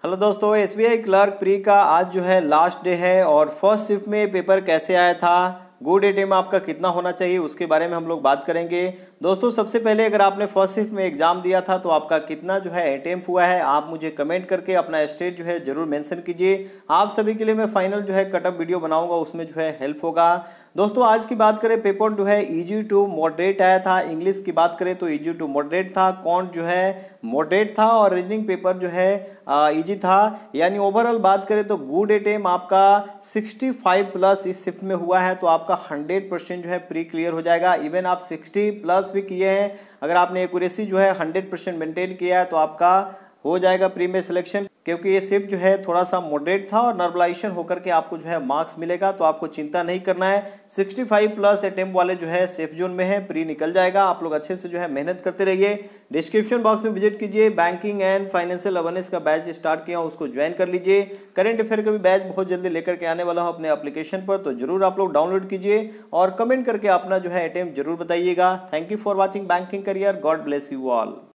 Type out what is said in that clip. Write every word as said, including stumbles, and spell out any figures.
Hello दोस्तों, SBI clerk pre का आज जो है लास्ट डे है और फर्स्ट शिफ्ट में पेपर कैसे आया था, गुड एटीएम आपका कितना होना चाहिए उसके बारे में हम लोग बात करेंगे। दोस्तों सबसे पहले अगर आपने फर्स्ट शिफ्ट में एग्जाम दिया था तो आपका कितना जो है अटेम्प्ट हुआ है आप मुझे कमेंट करके अपना स्टेट जो है जरूर मेंशन कीजिए। आप सभी के लिए मैं फाइनल जो है कटअप वीडियो बनाऊंगा, उसमें जो है हेल्प होगा। दोस्तों आज की बात करें, पेपर जो है इजी टू मॉडरेट आया था। इंग्लिश की बात करें तो इजी टू मॉडरेट था, कॉन्ट जो है मॉडरेट था और रीजनिंग पेपर जो है इजी था। यानी ओवरऑल बात करें तो गुड एटेम आपका पैंसठ प्लस इस शिफ्ट में हुआ है तो आपका हंड्रेड परसेंट जो है प्री क्लियर हो जाएगा। इवन आप साठ प्लस भी किए हैं, अगर आपने एक्यूरेसी जो है हंड्रेड परसेंट मेंटेन किया है तो आपका हो जाएगा प्री में सिलेक्शन, क्योंकि ये शिफ्ट जो है थोड़ा सा मॉडरेट था और नॉर्मलाइजेशन होकर के आपको जो है मार्क्स मिलेगा। तो आपको चिंता नहीं करना है, पैंसठ प्लस अटेम्प्ट वाले जो है सेफ जोन में है, प्री निकल जाएगा। आप लोग अच्छे से जो है मेहनत करते रहिए। डिस्क्रिप्शन बॉक्स में विजिट कीजिए, बैंकिंग एंड फाइनेंशियल अवेयरनेस का बैच स्टार्ट किया हूं, उसको ज्वाइन कर लीजिए। करंट अफेयर का भी बैच बहुत जल्दी लेकर के आने वाला हूं अपने एप्लीकेशन पर, तो जरूर आप लोग डाउनलोड कीजिए और कमेंट करके अपना जो है अटेम्प्ट जरूर बताइएगा। Thank you for watching banking career. God bless you all.